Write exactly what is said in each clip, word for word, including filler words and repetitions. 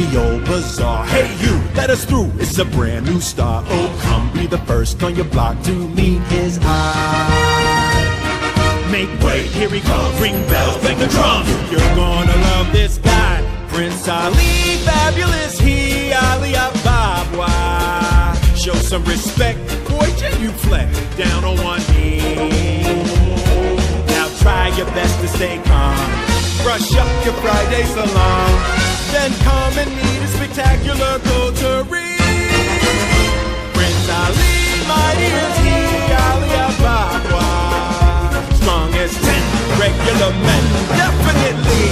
the old bazaar. Hey you, let us through, it's a brand new star. Oh, come be the first on your block to meet his eye. Make way, here he comes, ring bells, bang the drums. You're gonna love this guy, Prince Ali, fabulous he, Ali Ababa. Show some respect, boy, genuflect, down on one knee. Now try your best to stay calm, brush up your Friday salon, then come and meet a spectacular coterie. Prince Ali, mighty as he, Ali Ababa. Strong as ten regular men, definitely.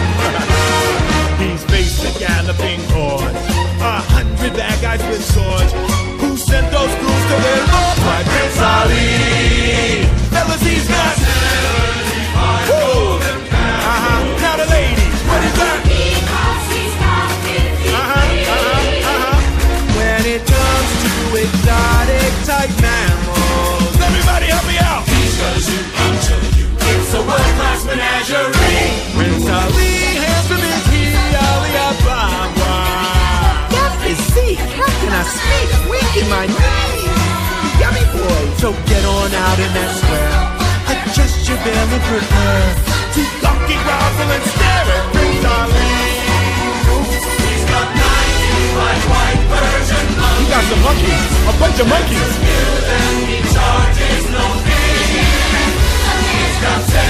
He's faced the galloping hordes, a hundred bad guys with swords. Who sent those crews to their lord? My Prince Ali. Fellas, he's got woo. Uh-huh. Now the ladies, what is that? Uh-huh, uh-huh, uh-huh. When it comes to exotic type mammals, everybody help me out. He's got a zoo, I'm telling you, it's a world-class menagerie. Prince Ali, handsome is he, Ali Ababa. That is see, how can I speak? Weak in my knees. Yummy boy. So get on out in that square, adjust your belly for air, to donkey grovel and stare at Prince Ali. He's got ninety like white Persian monkeys. He got some monkeys, a bunch of monkeys. He charges no fee. He's got